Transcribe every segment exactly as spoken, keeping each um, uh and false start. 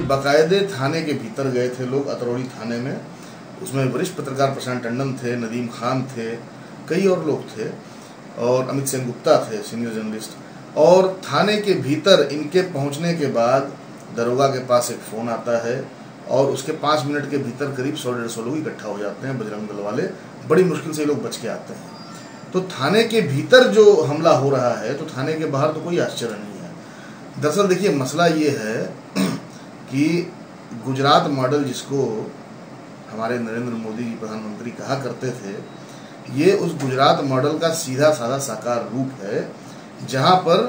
बाकायदे थाने के भीतर गए थे लोग, अतरौली थाने में। उसमें वरिष्ठ पत्रकार प्रशांत टंडन थे, नदीम खान थे, कई और लोग थे, और अमित सेन गुप्ता थे, सीनियर जर्नलिस्ट। और थाने के भीतर इनके पहुंचने के बाद दरोगा के पास एक फ़ोन आता है और उसके पाँच मिनट के भीतर करीब सौ डेढ़ सौ लोग इकट्ठा हो जाते हैं, बजरंग दल वाले। बड़ी मुश्किल से लोग बच के आते हैं। तो थाने के भीतर जो हमला हो रहा है, तो थाने के बाहर तो कोई आश्चर्य नहीं है। दरअसल देखिए, मसला ये है कि गुजरात मॉडल, जिसको हमारे नरेंद्र मोदी जी प्रधानमंत्री कहा करते थे, ये उस गुजरात मॉडल का सीधा साधा साकार रूप है, जहां पर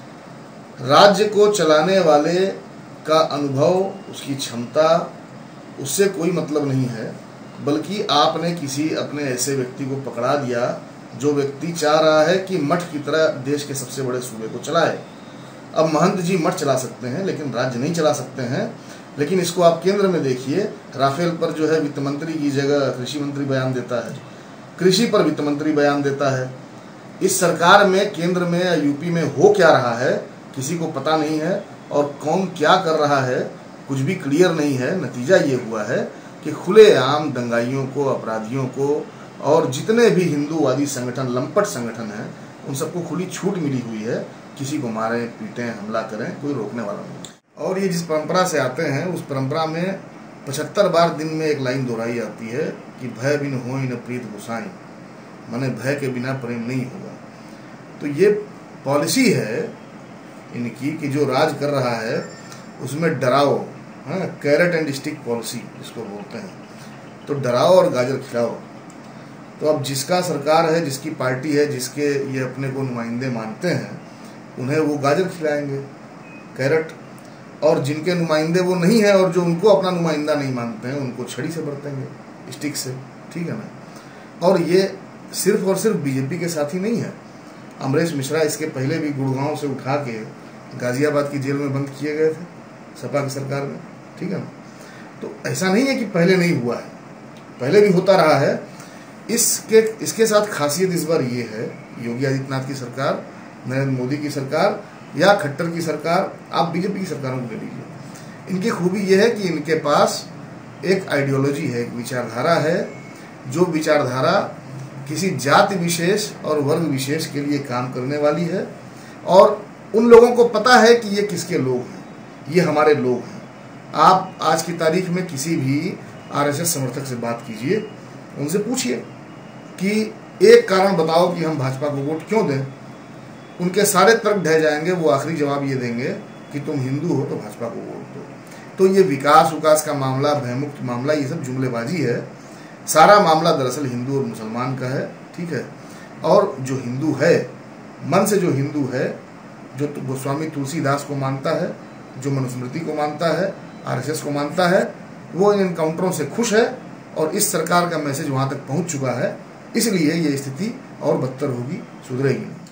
राज्य को चलाने वाले का अनुभव, उसकी क्षमता, उससे कोई मतलब नहीं है, बल्कि आपने किसी अपने ऐसे व्यक्ति को पकड़ा दिया जो व्यक्ति चाह रहा है कि मठ की तरह देश के सबसे बड़े सूबे को चलाए। अब महंत जी मठ चला सकते हैं लेकिन राज्य नहीं चला सकते हैं। लेकिन इसको आप केंद्र में देखिए, राफेल पर जो है वित्त मंत्री की जगह कृषि मंत्री बयान देता है, कृषि पर वित्त मंत्री बयान देता है। इस सरकार में, केंद्र में या यूपी में हो क्या रहा है किसी को पता नहीं है, और कौन क्या कर रहा है कुछ भी क्लियर नहीं है। नतीजा ये हुआ है कि खुलेआम दंगाइयों को, अपराधियों को, और जितने भी हिंदूवादी संगठन, लंपट संगठन हैं, उन सबको खुली छूट मिली हुई है। किसी को मारें, पीटें, हमला करें, कोई रोकने वाला नहीं। और ये जिस परंपरा से आते हैं, उस परंपरा में पचहत्तर बार दिन में एक लाइन दोहराई जाती है कि भय बिन होई न प्रीत गुसाई, माने भय के बिना प्रेम नहीं होगा। तो ये पॉलिसी है इनकी कि जो राज कर रहा है उसमें डराओ, हाँ, कैरेट एंड स्टिक पॉलिसी जिसको बोलते हैं। तो डराओ और गाजर खिलाओ। तो अब जिसका सरकार है, जिसकी पार्टी है, जिसके ये अपने को नुमाइंदे मानते हैं, उन्हें वो गाजर खिलाएंगे, कैरेट। और जिनके नुमाइंदे वो नहीं है और जो उनको अपना नुमाइंदा नहीं मानते हैं, उनको छड़ी से बरतेंगे, स्टिक से। ठीक है ना। और ये सिर्फ और सिर्फ बीजेपी के साथ ही नहीं है। अमरीश मिश्रा इसके पहले भी गुड़गांव से उठा के गाजियाबाद की जेल में बंद किए गए थे सपा की सरकार में। ठीक है ना। तो ऐसा नहीं है कि पहले नहीं हुआ है, पहले भी होता रहा है। इसके इसके साथ खासियत इस बार ये है, योगी आदित्यनाथ की सरकार, नरेंद्र मोदी की सरकार या खट्टर की सरकार, आप बीजेपी की सरकारों को ले लीजिए, इनकी खूबी यह है कि इनके पास एक आइडियोलॉजी है, एक विचारधारा है, जो विचारधारा किसी जाति विशेष और वर्ग विशेष के लिए काम करने वाली है। और उन लोगों को पता है कि ये किसके लोग हैं, ये हमारे लोग हैं। आप आज की तारीख में किसी भी आरएसएस समर्थक से बात कीजिए, उनसे पूछिए कि एक कारण बताओ कि हम भाजपा को वोट क्यों दें। उनके सारे तर्क ढह जाएंगे, वो आखिरी जवाब ये देंगे कि तुम हिंदू हो तो भाजपा को वोट दो। तो ये विकास विकास का मामला, भयमुक्त मामला, ये सब जुमलेबाजी है। सारा मामला दरअसल हिंदू और मुसलमान का है। ठीक है। और जो हिंदू है, मन से जो हिंदू है, जो गोस्वामी तुलसीदास को मानता है, जो मनुस्मृति को मानता है, आरएसएस को मानता है, वो इन एनकाउंटरों से खुश है। और इस सरकार का मैसेज वहां तक पहुंच चुका है, इसलिए ये स्थिति और बदतर होगी, सुधरेगी नहीं।